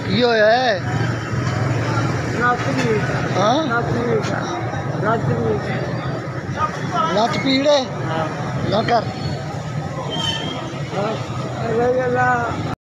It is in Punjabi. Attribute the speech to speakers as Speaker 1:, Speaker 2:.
Speaker 1: की होया है? हाँ? लत पीड़ है? ना कर